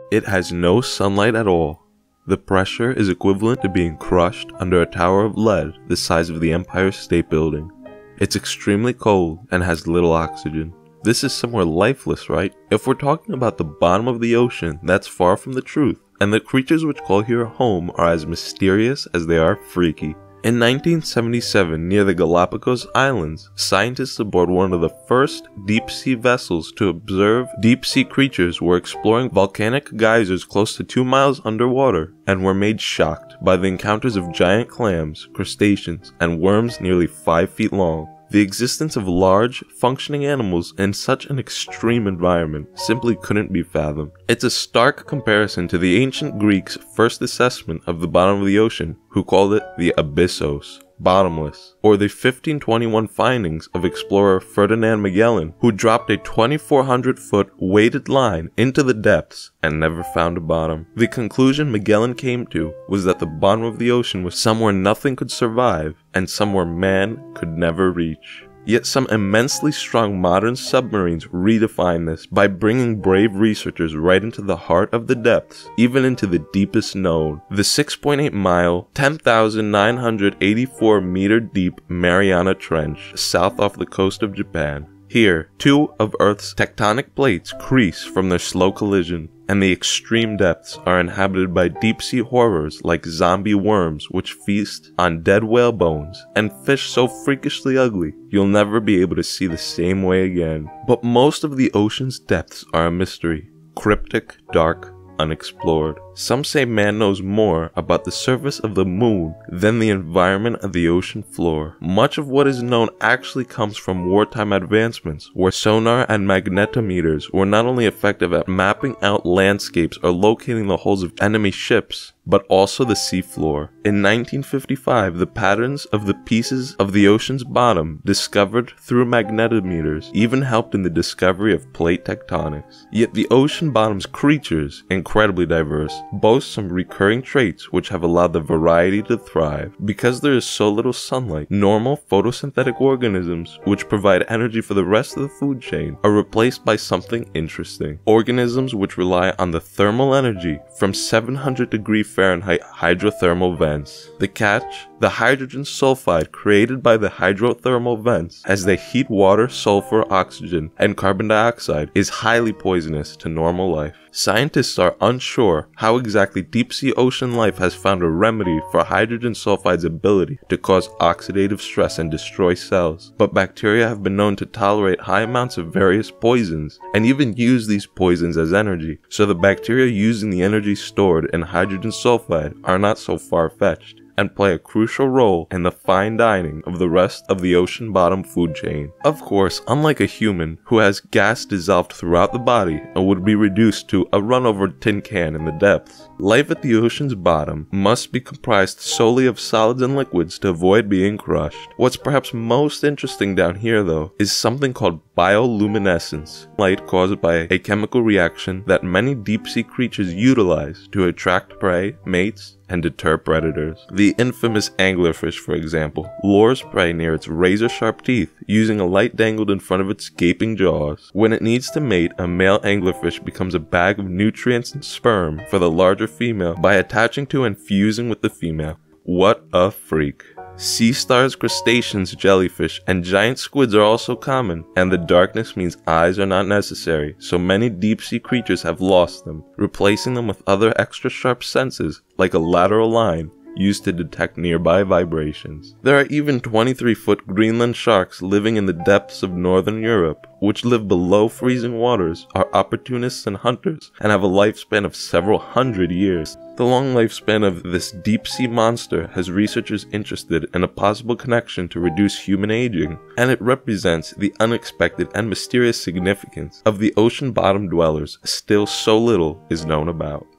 It has no sunlight at all. The pressure is equivalent to being crushed under a tower of lead the size of the Empire State Building. It's extremely cold and has little oxygen. This is somewhere lifeless, right? If we're talking about the bottom of the ocean, that's far from the truth, and the creatures which call here home are as mysterious as they are freaky. In 1977, near the Galapagos Islands, scientists aboard one of the first deep-sea vessels to observe deep-sea creatures were exploring volcanic geysers close to 2 miles underwater and were made shocked by the encounters of giant clams, crustaceans, and worms nearly 5 feet long. The existence of large, functioning animals in such an extreme environment simply couldn't be fathomed. It's a stark comparison to the ancient Greeks' first assessment of the bottom of the ocean, who called it the abyssos, bottomless, or the 1521 findings of explorer Ferdinand Magellan, who dropped a 2,400-foot weighted line into the depths and never found a bottom. The conclusion Magellan came to was that the bottom of the ocean was somewhere nothing could survive and somewhere man could never reach. Yet some immensely strong modern submarines redefine this by bringing brave researchers right into the heart of the depths, even into the deepest known, the 6.8 mile, 10,984 meter deep Mariana Trench, south off the coast of Japan. Here, 2 of Earth's tectonic plates crease from their slow collision, and the extreme depths are inhabited by deep-sea horrors like zombie worms which feast on dead whale bones, and fish so freakishly ugly you'll never be able to see the same way again. But most of the ocean's depths are a mystery, cryptic, dark, unexplored. Some say man knows more about the surface of the moon than the environment of the ocean floor. Much of what is known actually comes from wartime advancements, where sonar and magnetometers were not only effective at mapping out landscapes or locating the hulls of enemy ships, but also the seafloor. In 1955, the patterns of the pieces of the ocean's bottom discovered through magnetometers even helped in the discovery of plate tectonics. Yet the ocean bottom's creatures, incredibly diverse, boast some recurring traits which have allowed the variety to thrive. Because there is so little sunlight, normal photosynthetic organisms, which provide energy for the rest of the food chain, are replaced by something interesting. Organisms which rely on the thermal energy from 700-degree Fahrenheit hydrothermal vents. The catch? The hydrogen sulfide created by the hydrothermal vents as they heat water, sulfur, oxygen, and carbon dioxide is highly poisonous to normal life. Scientists are unsure how exactly deep-sea ocean life has found a remedy for hydrogen sulfide's ability to cause oxidative stress and destroy cells, but bacteria have been known to tolerate high amounts of various poisons and even use these poisons as energy, so the bacteria using the energy stored in hydrogen sulfide are not so far-fetched and play a crucial role in the fine dining of the rest of the ocean bottom food chain. Of course, unlike a human who has gas dissolved throughout the body and would be reduced to a run-over tin can in the depths, life at the ocean's bottom must be comprised solely of solids and liquids to avoid being crushed. What's perhaps most interesting down here, though, is something called bioluminescence, light caused by a chemical reaction that many deep-sea creatures utilize to attract prey, mates, and deter predators. The infamous anglerfish, for example, lures prey near its razor-sharp teeth using a light dangled in front of its gaping jaws. When it needs to mate, a male anglerfish becomes a bag of nutrients and sperm for the larger female by attaching to and fusing with the female. What a freak. Sea stars, crustaceans, jellyfish, and giant squids are also common, and the darkness means eyes are not necessary, so many deep-sea creatures have lost them, replacing them with other extra-sharp senses, like a lateral line, used to detect nearby vibrations. There are even 23-foot Greenland sharks living in the depths of northern Europe, which live below freezing waters, are opportunists and hunters, and have a lifespan of several hundred years. The long lifespan of this deep-sea monster has researchers interested in a possible connection to reduce human aging, and it represents the unexpected and mysterious significance of the ocean bottom dwellers still so little is known about.